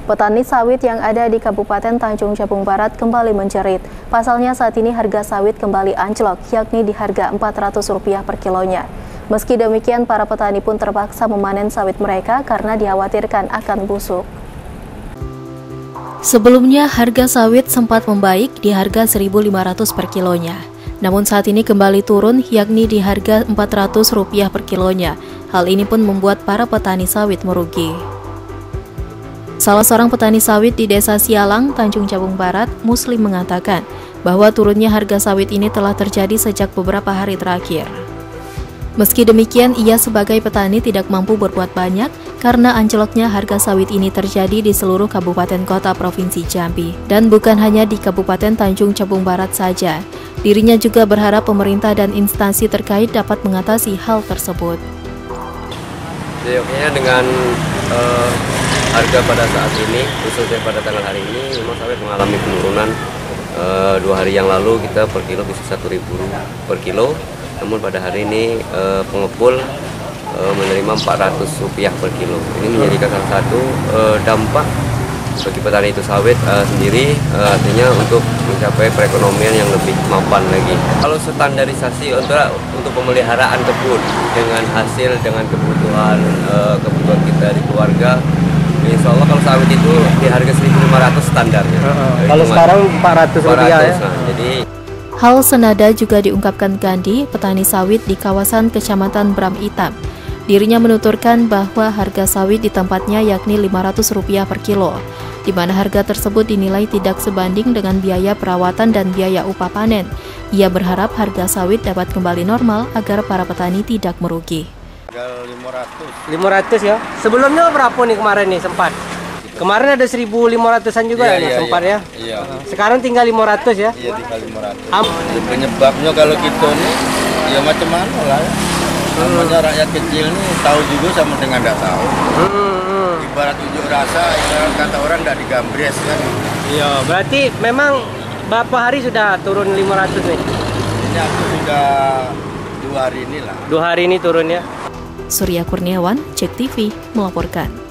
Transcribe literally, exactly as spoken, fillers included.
Petani sawit yang ada di Kabupaten Tanjung Jabung Barat kembali menjerit. Pasalnya saat ini harga sawit kembali anjlok, yakni di harga empat ratus rupiah per kilonya. Meski demikian, para petani pun terpaksa memanen sawit mereka karena dikhawatirkan akan busuk. Sebelumnya, harga sawit sempat membaik di harga seribu lima ratus per kilonya. Namun saat ini kembali turun, yakni di harga empat ratus rupiah per kilonya. Hal ini pun membuat para petani sawit merugi. Salah seorang petani sawit di Desa Sialang, Tanjung Jabung Barat, Muslim mengatakan bahwa turunnya harga sawit ini telah terjadi sejak beberapa hari terakhir. Meski demikian, ia sebagai petani tidak mampu berbuat banyak karena anjloknya harga sawit ini terjadi di seluruh kabupaten kota Provinsi Jambi. Dan bukan hanya di Kabupaten Tanjung Jabung Barat saja, dirinya juga berharap pemerintah dan instansi terkait dapat mengatasi hal tersebut. Jadi dengan uh, harga pada saat ini, khususnya pada tanggal hari ini, memang sawit mengalami penurunan. Uh, dua hari yang lalu kita per kilo bisa satu ribu per kilo, namun pada hari ini uh, pengepul uh, menerima empat ratus rupiah per kilo. Ini menjadi salah satu uh, dampak bagi petani itu sawit uh, sendiri, uh, artinya untuk mencapai perekonomian yang lebih mapan lagi. Kalau standarisasi untuk untuk pemeliharaan kebun dengan hasil dengan kebutuhan uh, kebutuhan kita di keluarga, insya Allah kalau sawit itu di harga seribu lima ratus standarnya. Uh, uh, kalau sekarang empat ratus rupiah ya. Nah, jadi hal senada juga diungkapkan Gandhi, petani sawit di kawasan Kecamatan Bram Itam. Dirinya menuturkan bahwa harga sawit di tempatnya yakni lima ratus rupiah per kilo, di mana harga tersebut dinilai tidak sebanding dengan biaya perawatan dan biaya upah panen. Ia berharap harga sawit dapat kembali normal agar para petani tidak merugi. lima ratus ya. Sebelumnya berapa nih kemarin nih sempat? Kemarin ada seribu lima ratusan juga ya, ya, ya sempat iya, ya. Iya. Sekarang tinggal lima ratus ya. Iya, tinggal lima ratus. Am Penyebabnya kalau kita nih ya macam mana lah ya. Namanya hmm. rakyat kecil nih tahu juga sama dengan tidak tahu. Hmm, hmm. Ibarat ujuk rasa, ibarat kata orang tidak digambres kan. Iya, berarti memang berapa hari sudah turun lima ratus nih? Ini aku sudah dua hari ini lah. Dua hari ini turun ya. Surya Kurniawan, Cek T V melaporkan.